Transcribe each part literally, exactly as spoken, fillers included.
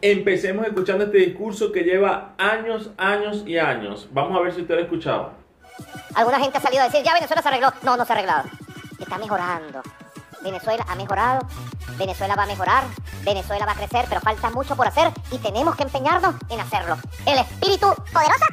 Empecemos escuchando este discurso que lleva años, años y años. Vamos a ver si usted lo ha escuchado. Alguna gente ha salido a decir, ya Venezuela se arregló. No, no se ha arreglado. Está mejorando. Venezuela ha mejorado. Venezuela va a mejorar. Venezuela va a crecer, pero falta mucho por hacer y tenemos que empeñarnos en hacerlo. El espíritu poderoso.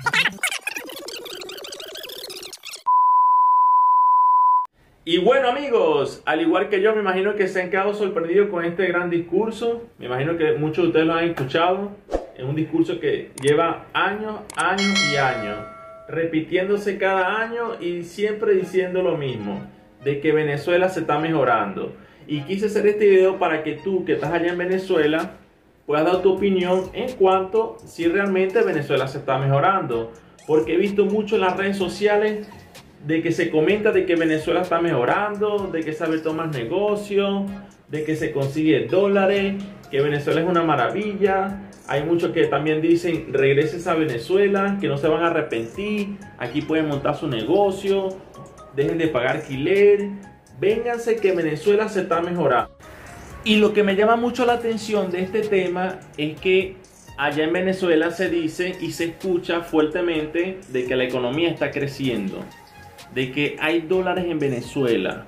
Y bueno, amigos, al igual que yo, me imagino que se han quedado sorprendidos con este gran discurso. Me imagino que muchos de ustedes lo han escuchado. Es un discurso que lleva años, años y años, repitiéndose cada año y siempre diciendo lo mismo, de que Venezuela se está mejorando. Y quise hacer este video para que tú, que estás allá en Venezuela, puedas dar tu opinión en cuanto si realmente Venezuela se está mejorando. Porque he visto mucho en las redes sociales de que se comenta de que Venezuela está mejorando, de que se ha abierto más negocio, de que se consigue dólares, que Venezuela es una maravilla. Hay muchos que también dicen, regreses a Venezuela, que no se van a arrepentir, aquí pueden montar su negocio, dejen de pagar alquiler, vénganse que Venezuela se está mejorando. Y lo que me llama mucho la atención de este tema es que allá en Venezuela se dice y se escucha fuertemente de que la economía está creciendo, de que hay dólares en Venezuela,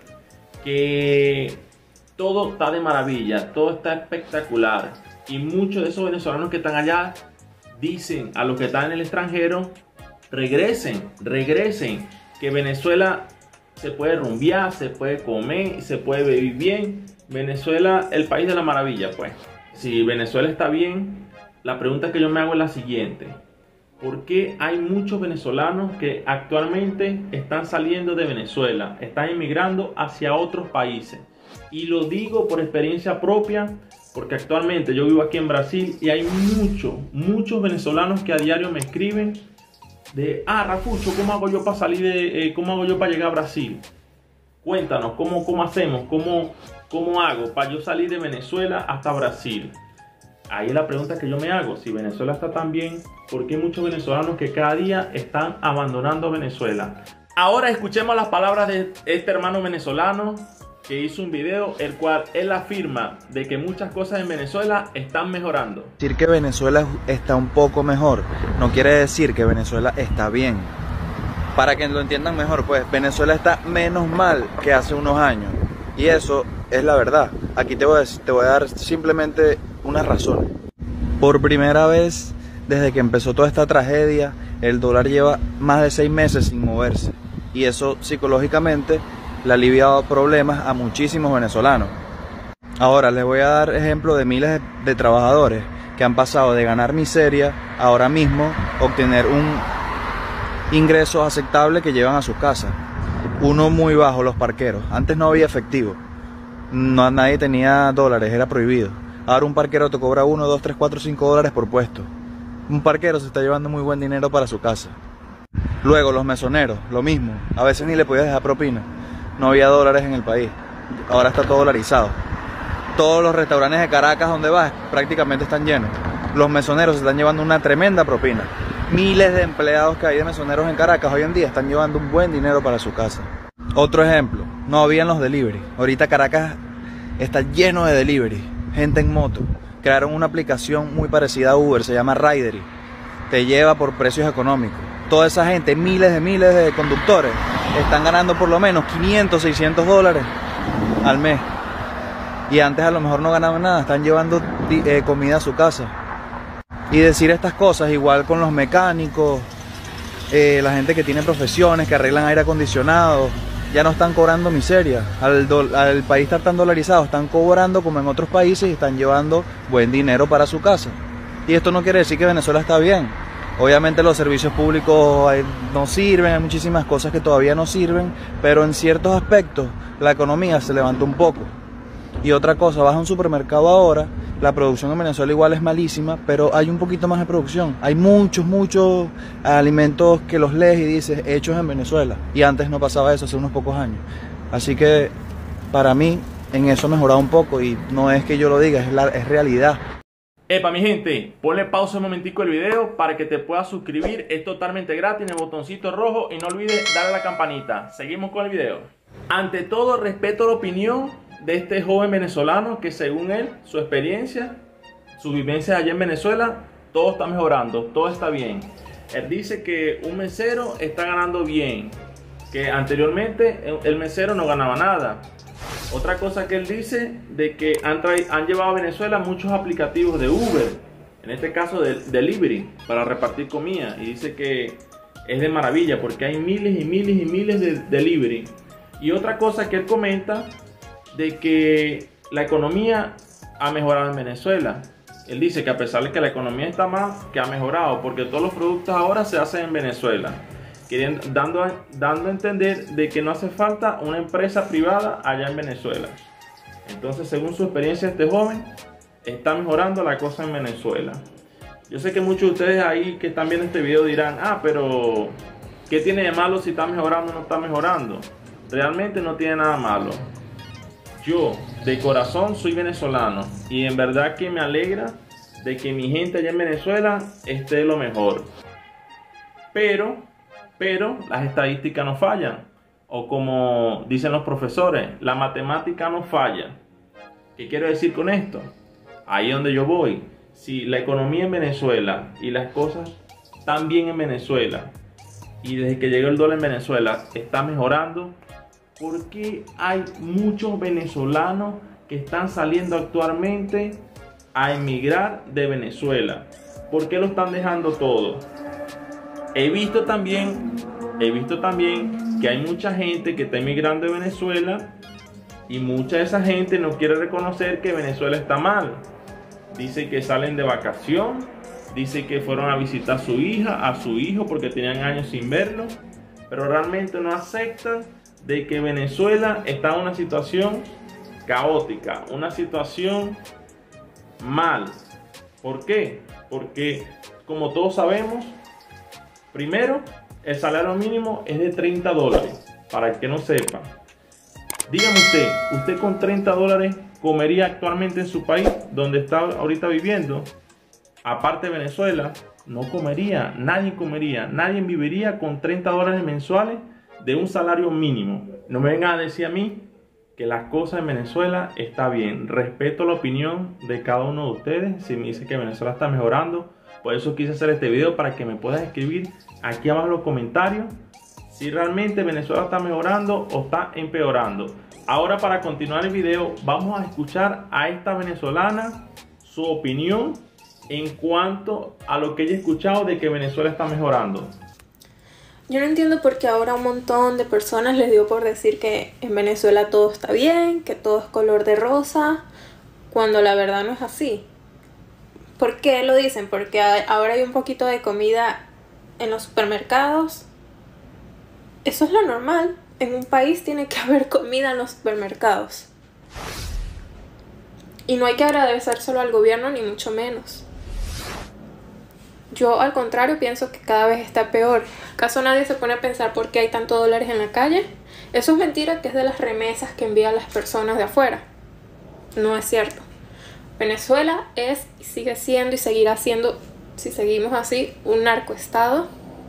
que todo está de maravilla, todo está espectacular. Y muchos de esos venezolanos que están allá dicen a los que están en el extranjero, regresen, regresen, que Venezuela se puede rumbear, se puede comer y se puede vivir bien. Venezuela, el país de la maravilla, pues. Si Venezuela está bien, la pregunta que yo me hago es la siguiente: ¿por qué hay muchos venezolanos que actualmente están saliendo de Venezuela, están emigrando hacia otros países? Y lo digo por experiencia propia, porque actualmente yo vivo aquí en Brasil y hay muchos, muchos venezolanos que a diario me escriben de, ah, Rafucho, ¿cómo hago yo para salir de, eh, cómo hago yo para llegar a Brasil? Cuéntanos, ¿cómo, cómo hacemos? ¿Cómo, cómo hago para yo salir de Venezuela hasta Brasil? Ahí es la pregunta que yo me hago. Si Venezuela está tan bien, ¿por qué hay muchos venezolanos que cada día están abandonando Venezuela? Ahora escuchemos las palabras de este hermano venezolano que hizo un video, el cual él afirma de que muchas cosas en Venezuela están mejorando. Decir que Venezuela está un poco mejor no quiere decir que Venezuela está bien. Para que lo entiendan mejor, pues Venezuela está menos mal que hace unos años. Y eso es la verdad. Aquí te voy a, te voy a dar simplemente unas razones. Por primera vez desde que empezó toda esta tragedia, el dólar lleva más de seis meses sin moverse. Y eso psicológicamente le ha aliviado problemas a muchísimos venezolanos. Ahora les voy a dar ejemplo de miles de, de trabajadores que han pasado de ganar miseria a ahora mismo obtener un ingreso aceptable que llevan a sus casas. Uno muy bajo, los parqueros. Antes no había efectivo, no, nadie tenía dólares, era prohibido. Ahora un parquero te cobra uno, dos, tres, cuatro, cinco dólares por puesto. Un parquero se está llevando muy buen dinero para su casa. Luego los mesoneros, lo mismo. A veces ni le podías dejar propina. No había dólares en el país. Ahora está todo dolarizado. Todos los restaurantes de Caracas donde vas prácticamente están llenos. Los mesoneros se están llevando una tremenda propina. Miles de empleados que hay de mesoneros en Caracas hoy en día están llevando un buen dinero para su casa. Otro ejemplo, no habían los delivery. Ahorita Caracas está lleno de delivery. Gente en moto. Crearon una aplicación muy parecida a Uber, se llama Ridery. Te lleva por precios económicos. Toda esa gente, miles de miles de conductores, están ganando por lo menos quinientos, seiscientos dólares al mes. Y antes a lo mejor no ganaban nada, están llevando eh, comida a su casa. Y decir estas cosas, igual con los mecánicos, eh, la gente que tiene profesiones, que arreglan aire acondicionado, ya no están cobrando miseria. Al, do, al país estar tan dolarizado, están cobrando como en otros países y están llevando buen dinero para su casa. Y esto no quiere decir que Venezuela está bien. Obviamente los servicios públicos no sirven, hay muchísimas cosas que todavía no sirven, pero en ciertos aspectos la economía se levanta un poco. Y otra cosa, vas a un supermercado ahora, la producción en Venezuela igual es malísima, pero hay un poquito más de producción. Hay muchos, muchos alimentos que los lees y dices, hechos en Venezuela. Y antes no pasaba eso, hace unos pocos años. Así que, para mí, en eso ha mejorado un poco y no es que yo lo diga, es, la, es realidad. Epa, mi gente, ponle pausa un momentico el video para que te puedas suscribir. Es totalmente gratis en el botoncito rojo y no olvides darle a la campanita. Seguimos con el video. Ante todo, respeto la opinión de este joven venezolano que según él, su experiencia, sus vivencias allá en Venezuela, todo está mejorando, todo está bien. Él dice que un mesero está ganando bien, que anteriormente el mesero no ganaba nada. Otra cosa que él dice, de que han, han llevado a Venezuela muchos aplicativos de Uber, en este caso de delivery, para repartir comida, y dice que es de maravilla porque hay miles y miles y miles de delivery. Y otra cosa que él comenta, de que la economía ha mejorado en Venezuela. Él dice que a pesar de que la economía está mal, que ha mejorado, porque todos los productos ahora se hacen en Venezuela, queriendo, dando, a, dando a entender de que no hace falta una empresa privada allá en Venezuela. Entonces, según su experiencia, este joven está mejorando la cosa en Venezuela. Yo sé que muchos de ustedes ahí que están viendo este video dirán, ah, pero ¿qué tiene de malo si está mejorando o no está mejorando? Realmente no tiene nada malo. Yo, de corazón, soy venezolano y en verdad que me alegra de que mi gente allá en Venezuela esté de lo mejor. Pero, pero las estadísticas no fallan. O como dicen los profesores, la matemática no falla. ¿Qué quiero decir con esto? Ahí es donde yo voy. Si la economía en Venezuela y las cosas están bien en Venezuela y desde que llegó el dólar en Venezuela está mejorando, ¿por qué hay muchos venezolanos que están saliendo actualmente a emigrar de Venezuela? ¿Por qué lo están dejando todo? He visto también, he visto también que hay mucha gente que está emigrando de Venezuela y mucha de esa gente no quiere reconocer que Venezuela está mal. Dice que salen de vacación, dice que fueron a visitar a su hija, a su hijo porque tenían años sin verlo, pero realmente no aceptan de que Venezuela está en una situación caótica, una situación mal. ¿Por qué? Porque, como todos sabemos, primero, el salario mínimo es de treinta dólares, para el que no sepa. Dígame usted, ¿usted con treinta dólares comería actualmente en su país, donde está ahorita viviendo? Aparte de Venezuela, no comería, nadie comería, nadie viviría con treinta dólares mensuales de un salario mínimo. No me vengan a decir a mí que las cosas en Venezuela está bien. Respeto la opinión de cada uno de ustedes. Si me dice que Venezuela está mejorando, por eso quise hacer este video, para que me puedas escribir aquí abajo en los comentarios si realmente Venezuela está mejorando o está empeorando. Ahora, para continuar el video, vamos a escuchar a esta venezolana su opinión en cuanto a lo que ella ha escuchado de que Venezuela está mejorando. Yo no entiendo por qué ahora un montón de personas les dio por decir que en Venezuela todo está bien, que todo es color de rosa, cuando la verdad no es así. ¿Por qué lo dicen? Porque hay, ahora hay un poquito de comida en los supermercados. Eso es lo normal. En un país tiene que haber comida en los supermercados. Y no hay que agradecer solo al gobierno, ni mucho menos. Yo, al contrario, pienso que cada vez está peor. ¿Acaso nadie se pone a pensar por qué hay tantos dólares en la calle? Eso es mentira, que es de las remesas que envían las personas de afuera. No es cierto. Venezuela es y sigue siendo y seguirá siendo, si seguimos así, un narcoestado.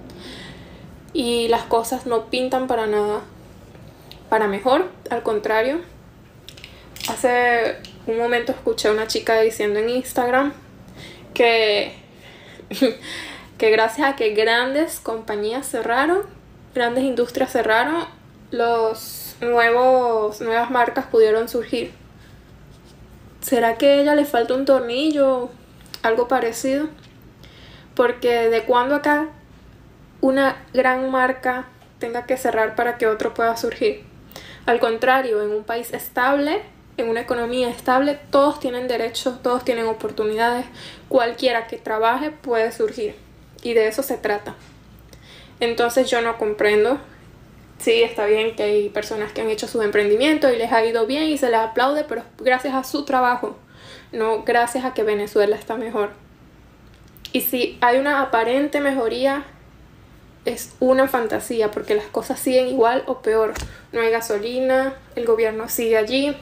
Y las cosas no pintan para nada para mejor, al contrario. Hace un momento escuché a una chica diciendo en Instagram que que gracias a que grandes compañías cerraron, grandes industrias cerraron, los nuevos nuevas marcas pudieron surgir. ¿Será que a ella le falta un tornillo, algo parecido? Porque de cuando acá una gran marca tenga que cerrar para que otro pueda surgir. Al contrario, en un país estable, en una economía estable, todos tienen derechos, todos tienen oportunidades. Cualquiera que trabaje puede surgir. Y de eso se trata. Entonces yo no comprendo. Sí, está bien que hay personas que han hecho sus emprendimientos y les ha ido bien y se les aplaude, pero gracias a su trabajo, no gracias a que Venezuela está mejor. Y si hay una aparente mejoría, es una fantasía, porque las cosas siguen igual o peor. No hay gasolina, el gobierno sigue allí.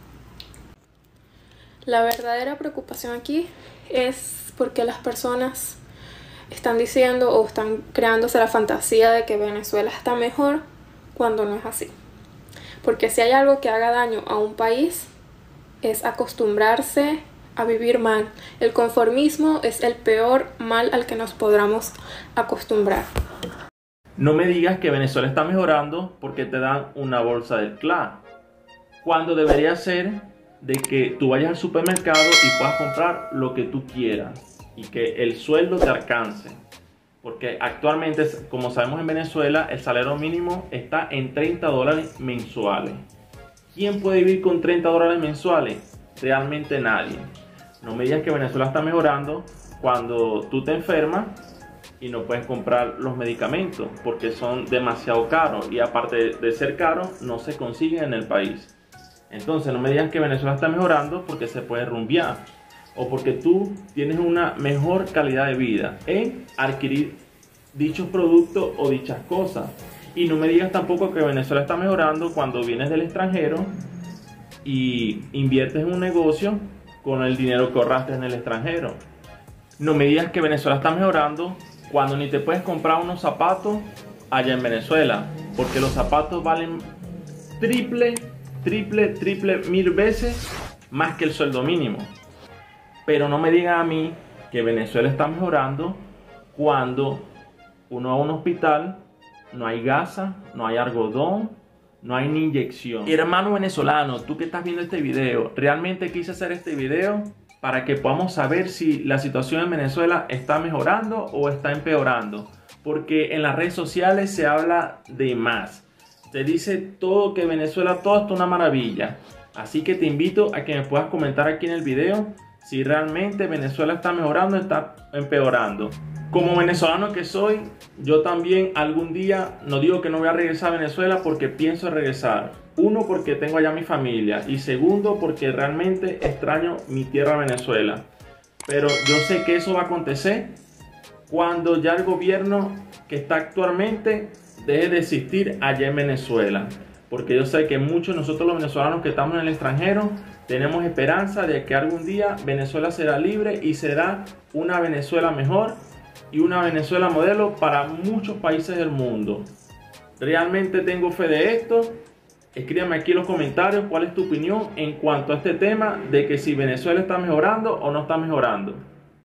La verdadera preocupación aquí es porque las personas están diciendo o están creándose la fantasía de que Venezuela está mejor cuando no es así. Porque si hay algo que haga daño a un país es acostumbrarse a vivir mal. El conformismo es el peor mal al que nos podamos acostumbrar. No me digas que Venezuela está mejorando porque te dan una bolsa del C L A, cuando debería ser de que tú vayas al supermercado y puedas comprar lo que tú quieras y que el sueldo te alcance. Porque actualmente, como sabemos en Venezuela, el salario mínimo está en treinta dólares mensuales. ¿Quién puede vivir con treinta dólares mensuales? Realmente nadie. No me digas que Venezuela está mejorando cuando tú te enfermas y no puedes comprar los medicamentos porque son demasiado caros y aparte de ser caros no se consiguen en el país. Entonces no me digas que Venezuela está mejorando porque se puede rumbear o porque tú tienes una mejor calidad de vida en adquirir dichos productos o dichas cosas. Y no me digas tampoco que Venezuela está mejorando cuando vienes del extranjero y inviertes en un negocio con el dinero que ahorraste en el extranjero. No me digas que Venezuela está mejorando cuando ni te puedes comprar unos zapatos allá en Venezuela, porque los zapatos valen triple, triple, triple, mil veces más que el sueldo mínimo. Pero no me digan a mí que Venezuela está mejorando cuando uno va a un hospital, no hay gasa, no hay algodón, no hay ni inyección. Hermano venezolano, tú que estás viendo este video, realmente quise hacer este video para que podamos saber si la situación en Venezuela está mejorando o está empeorando. Porque en las redes sociales se habla de más. Se dice todo que Venezuela, todo está una maravilla. Así que te invito a que me puedas comentar aquí en el video si realmente Venezuela está mejorando o está empeorando. Como venezolano que soy, yo también algún día, no digo que no voy a regresar a Venezuela porque pienso regresar. Uno, porque tengo allá mi familia y segundo, porque realmente extraño mi tierra Venezuela. Pero yo sé que eso va a acontecer cuando ya el gobierno que está actualmente deje de existir allá en Venezuela. Porque yo sé que muchos de nosotros los venezolanos que estamos en el extranjero tenemos esperanza de que algún día Venezuela será libre y será una Venezuela mejor y una Venezuela modelo para muchos países del mundo. Realmente tengo fe de esto. Escríbame aquí en los comentarios cuál es tu opinión en cuanto a este tema de que si Venezuela está mejorando o no está mejorando.